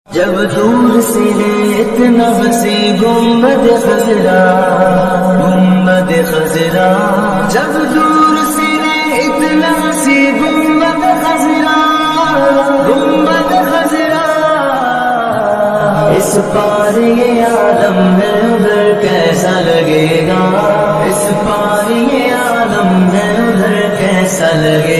जब दूर से है इतना हसी गुम्बद खजरा, गुम्बद खजरा। जब दूर से है इतना हसी गुम्बद खजरा, गुम्बद खजरा। इस पार ये आलम है उधर कैसा लगेगा, इस पार ये आलम है उधर कैसा लगेगा।